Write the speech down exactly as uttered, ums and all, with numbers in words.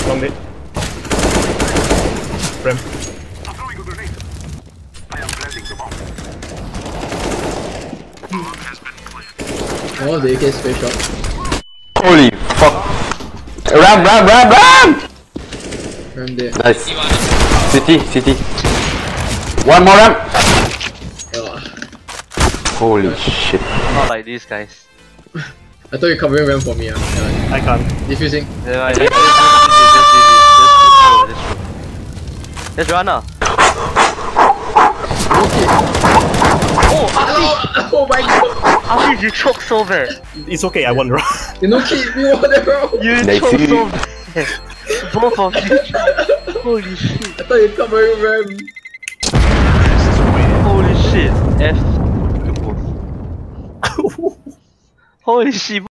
Long mid. Ram. Oh, the A K space shot. Holy fuck! Ram, ram, ram, ram! Ram there. Nice. City, city. One more ram. Oh. Holy shit. Not like these guys. I thought you were covering ram for me. Uh. Yeah. I can't. Defusing. Yeah, just, just, just, just, just, just, just run now. Okay. Oh, Oh, oh my god. Ashish, you choke so bad. It's okay, I won the round. You know, keep me over there, bro. You Nice. choke so bad. Both of you. Holy shit. I thought you were covering ram. Holy shit. F to both. Holy shit.